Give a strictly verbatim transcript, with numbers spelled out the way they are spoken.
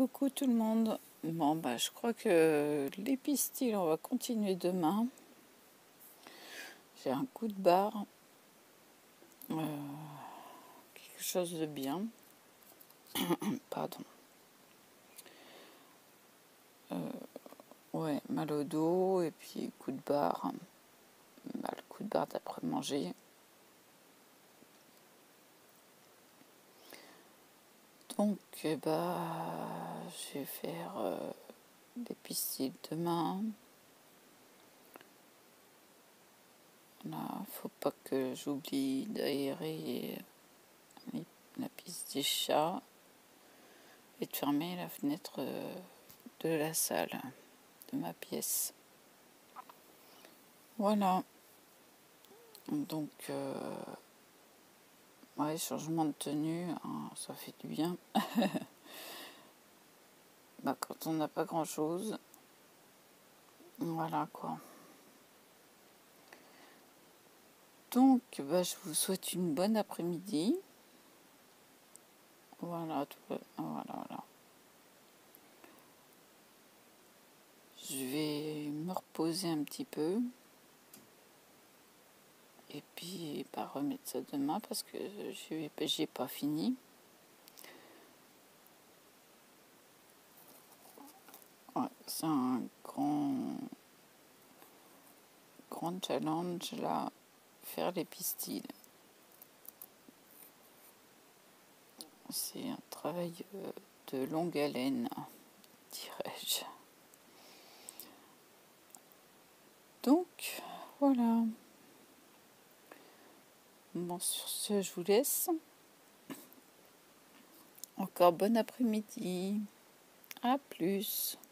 Coucou tout le monde. Bon, bah, je crois que les pistils, on va continuer demain. J'ai un coup de barre. Euh, quelque chose de bien. Pardon. Euh, ouais, mal au dos et puis coup de barre. Mal coup de barre d'après manger. Donc, eh bah, je vais faire euh, des pistils demain. Là, faut pas que j'oublie d'aérer la piste des chats et de fermer la fenêtre de la salle, de ma pièce. Voilà. Donc, euh, ouais, changement de tenue, hein, ça fait du bien. Bah, quand on n'a pas grand-chose, voilà quoi. Donc, bah, je vous souhaite une bonne après-midi. Voilà, tout, voilà, voilà. Je vais me reposer un petit peu. Et puis, bah, remettre ça demain parce que je j'ai pas fini. Ouais, c'est un grand, grand challenge là, faire les pistils. C'est un travail de longue haleine, dirais-je. Donc, voilà. Bon, sur ce, je vous laisse. Encore bon après-midi. À plus.